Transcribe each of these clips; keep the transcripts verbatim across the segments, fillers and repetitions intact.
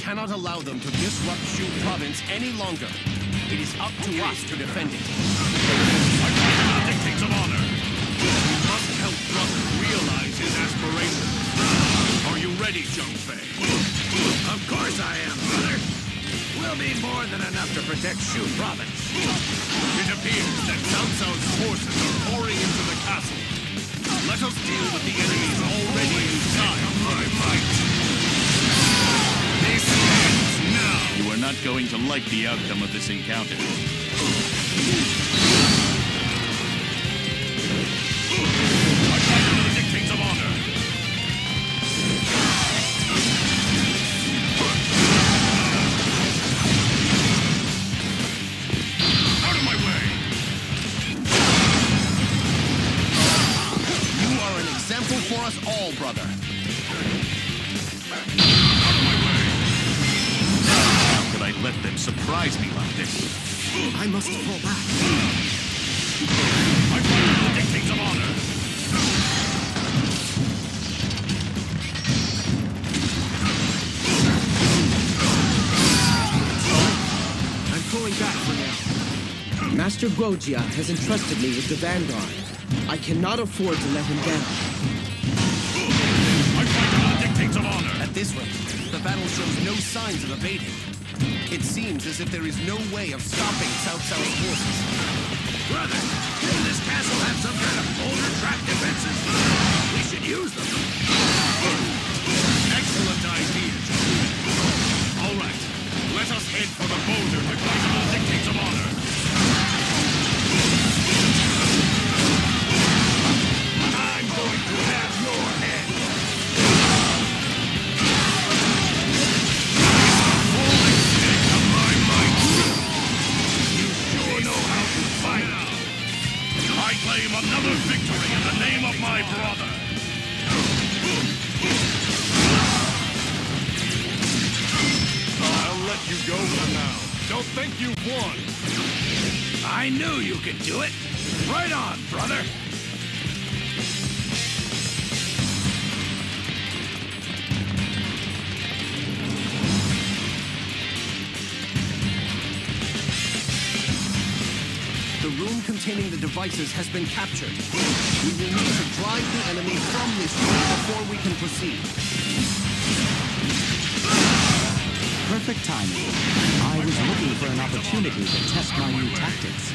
cannot allow them to disrupt Shu province any longer. It is up to us to defend it. I follow the dictates of honor. We must help brother realize his aspirations. Are you ready, Zhang Fei? Of course I am, brother. We'll be more than enough to protect Shu province. It appears that Cao Cao's forces are pouring into the castle. Let us deal with the enemies already inside. My might. This ends now. You are not going to like the outcome of this encounter. I follow the dictates of honor. Out of my way. You are an example for us all, brother. Let them surprise me like this. I must fall back. I follow the dictates of honor. I'm pulling back for now. Master Guojia has entrusted me with the vanguard. I cannot afford to let him down. I follow the dictates of honor. At this rate, the battle shows no signs of abating. It seems as if there is no way of stopping Cao Cao's forces. Brother, does this castle have some kind of boulder trap defenses? We should use them. Excellent idea, John. All right, let us head for the boulder to follow the dictates of honor. I'm going to have your head. I claim another victory in the name of my brother. I'll let you go for now. Don't think you've won. I knew you could do it. Right on, brother. The room containing the devices has been captured. We will need to drive the enemy from this room before we can proceed. Perfect timing. I was looking for an opportunity to test my new tactics.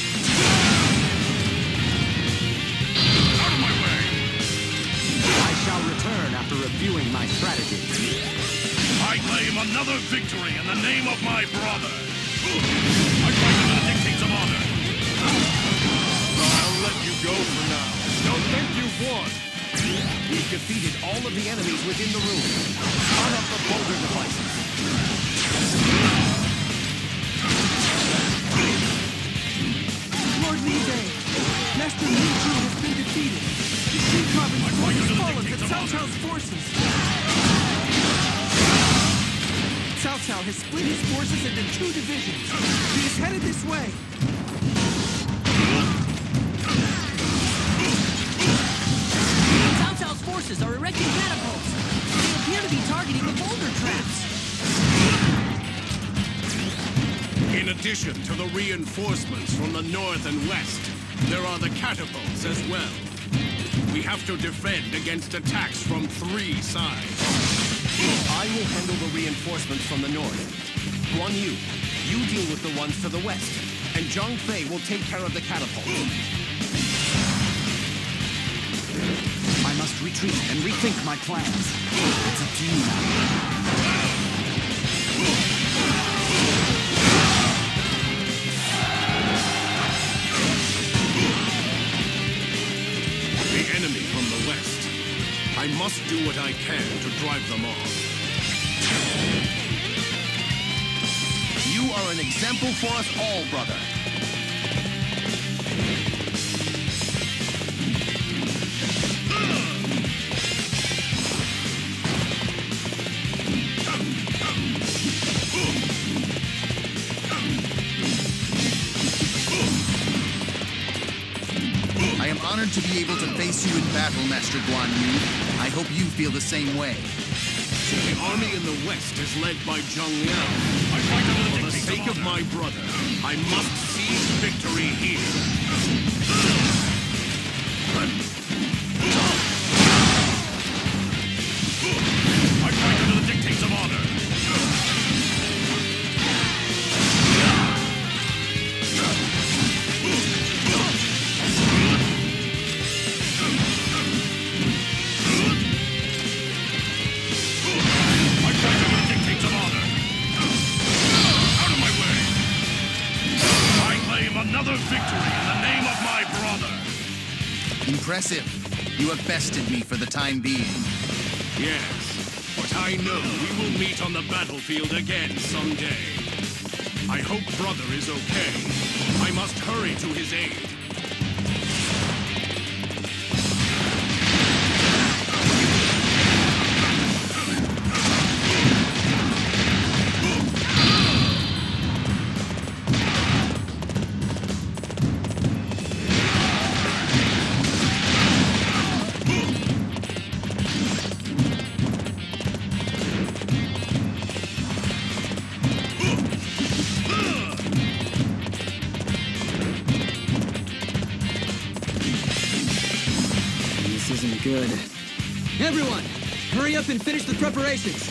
Out of my way! I shall return after reviewing my strategy. I claim another victory in the name of my brother. I fight under the dictates of honor. I'll let you go for now. Don't think you've won. We've defeated all of the enemies within the room. Start up the boulder devices. Lord Li Bei, Master Li Ju has been defeated. The Shu province has fallen to Cao Cao's forces. Cao Cao has split his forces into two divisions. He is headed this way. Cao Cao's forces are erecting catapults. They appear to be targeting the boulder traps. In addition to the reinforcements from the north and west, there are the catapults as well. We have to defend against attacks from three sides. I will handle the reinforcements from the north. Guan Yu, you deal with the ones to the west, and Zhang Fei will take care of the catapults. I must retreat and rethink my plans. It's up to you now. The enemy from the west. I must do what I can to drive them off. You are an example for us all, brother. I am honored to be able to face you in battle, Master Guan Yu. I hope you feel the same way. The army in the west is led by Zheng Liao. For the sake of my brother, I must seize victory here. I fight under the dictates of honor. Another victory in the name of my brother! Impressive. You have bested me for the time being. Yes, but I know we will meet on the battlefield again someday. I hope brother is okay. I must hurry to his aid. Good. Everyone, hurry up and finish the preparations.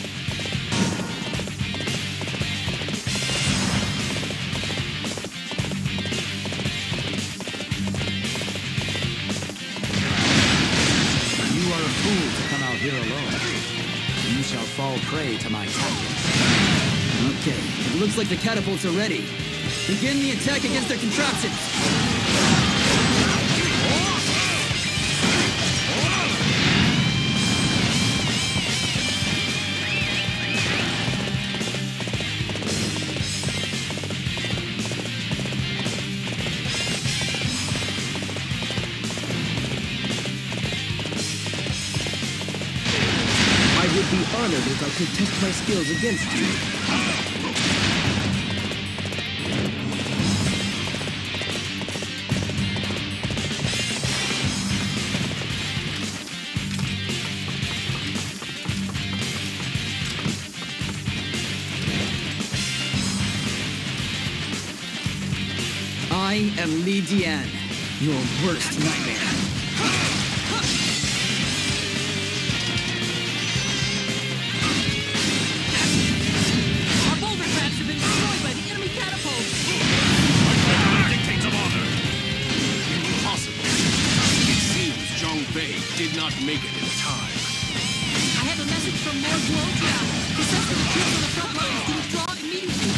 You are a fool to come out here alone. You shall fall prey to my tactics. Okay, it looks like the catapults are ready. Begin the attack against their contraptions. Be honored if I could test my skills against you. I am Li Dian, your worst nightmare. Did not make it in time. I have a message from Lord Guojia. He says the troops on the front lines to withdraw immediately.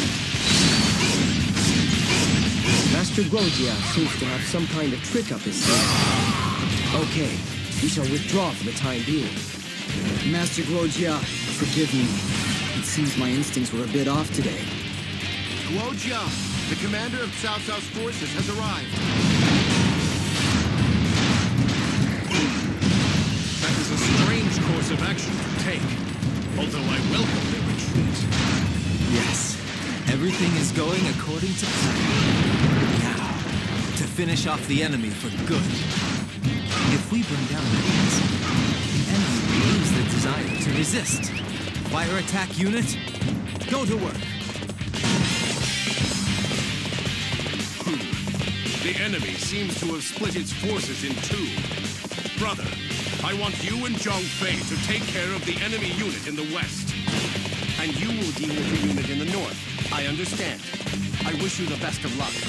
Master Guojia seems to have some kind of trick up his sleeve. Okay, we shall withdraw for the time being. Master Guojia, forgive me. It seems my instincts were a bit off today. Guojia, the commander of Cao Cao's forces has arrived. A strange course of action to take, although I welcome their retreat. Yes, everything is going according to plan. Now, to finish off the enemy for good. If we bring down the units, the enemy lose the desire to resist. Fire attack unit, go to work. Hmm. The enemy seems to have split its forces in two. Brother, I want you and Zhang Fei to take care of the enemy unit in the west. And you will deal with the unit in the north. I understand. I wish you the best of luck.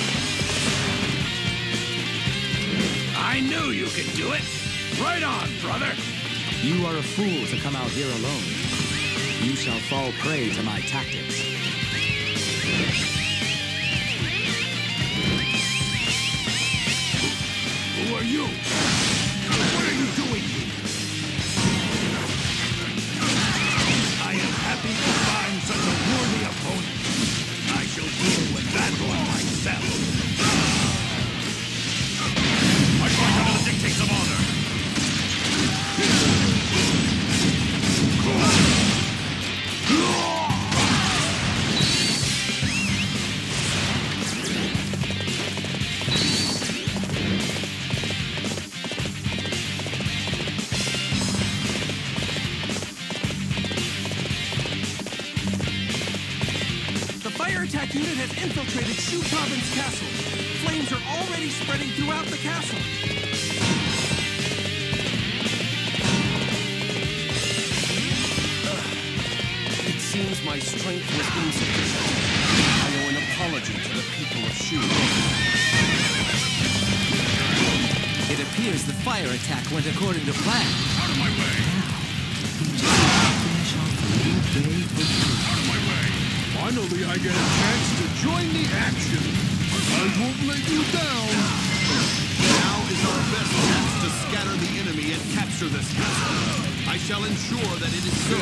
I knew you could do it! Right on, brother! You are a fool to come out here alone. You shall fall prey to my tactics. Who are you? What are you doing here? I am happy to find such a worthy opponent. I shall deal with that one myself. I fight under the dictates of honor. attack unit has infiltrated Shu Province Castle. Flames are already spreading throughout the castle. It seems my strength was insufficient. I owe an apology to the people of Shu. It appears the fire attack went according to plan. Out of my way! We just have to finish off the new day for good. Out of my way! Finally, I get a chance to join the action. I won't let you down. Now is our best chance to scatter the enemy and capture this castle. I shall ensure that it is so.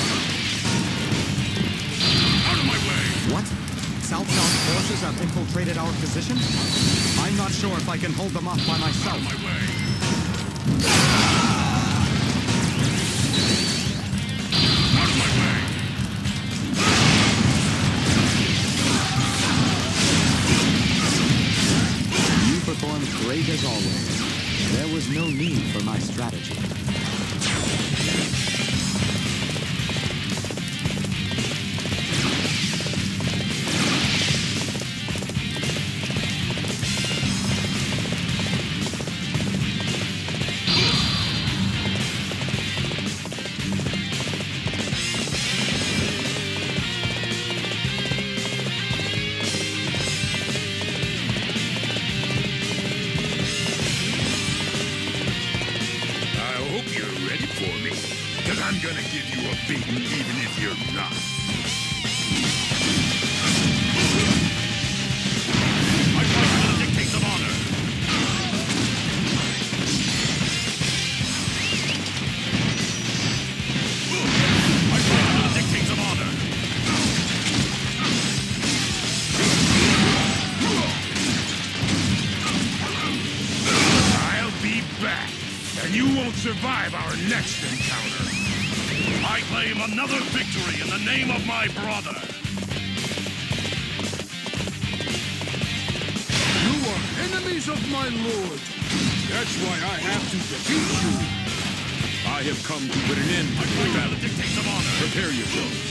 Out of my way! What? Cao Cao's forces have infiltrated our position? I'm not sure if I can hold them off by myself. Out of my way! Out of my way! You performed great as always. There was no need for my strategy. I'm gonna give you a beating even if you're not. I follow the dictates of honor. I follow the dictates of honor. I'll be back, and you won't survive our next encounter. I claim another victory in the name of my brother. You are enemies of my lord. That's why I have to defeat you. I have come to put an end to the battle. The dictates of honor. Prepare yourselves.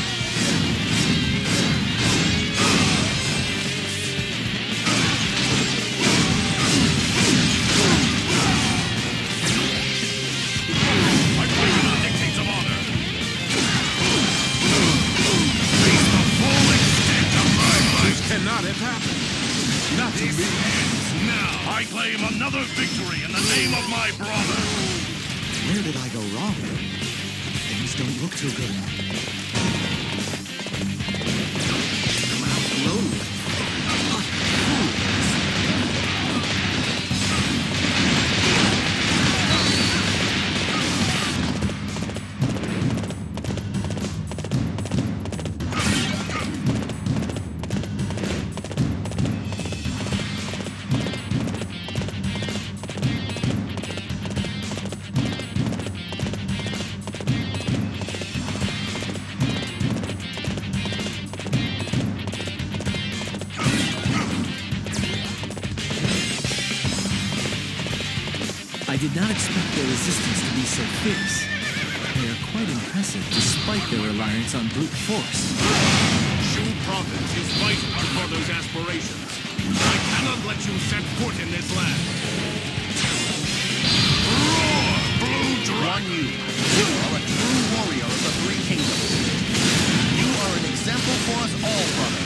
Cannot have happened. Not to me. Now, I claim another victory in the name of my brother. Where did I go wrong? Things don't look too good. I'm outnumbered. I did not expect their resistance to be so fierce. They are quite impressive despite their reliance on brute force. Shu Province is vital to Brother's aspirations. I cannot let you set foot in this land. Roar, Blue Guan Dragon! Yu, you are a true warrior of the Three Kingdoms. You are an example for us all, brother.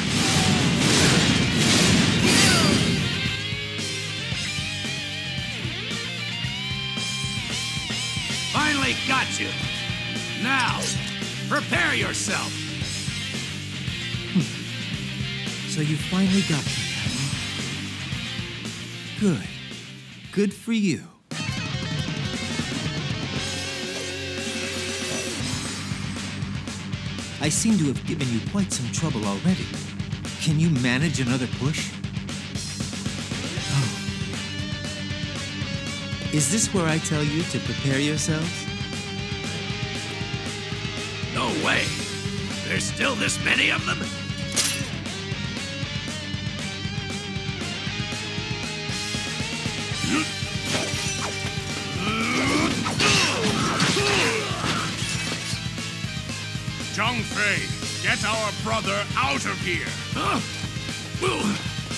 Finally got you. Now, prepare yourself. So you finally got me, have you? Good. Good for you. I seem to have given you quite some trouble already. Can you manage another push? Oh. Is this where I tell you to prepare yourselves? No way. There's still this many of them? Zhang Fei, Get our brother out of here! Huh? Well...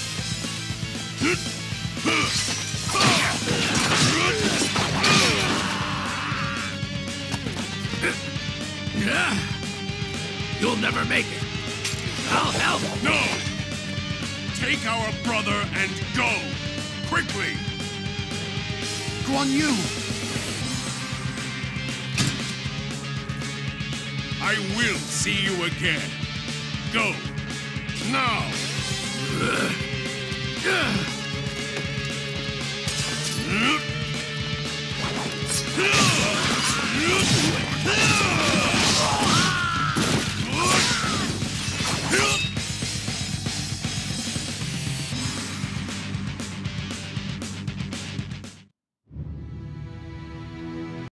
You'll never make it. I'll help. No! Take our brother and go! Quickly! Guan Yu! I will see you again. Go! Now! Uh, uh.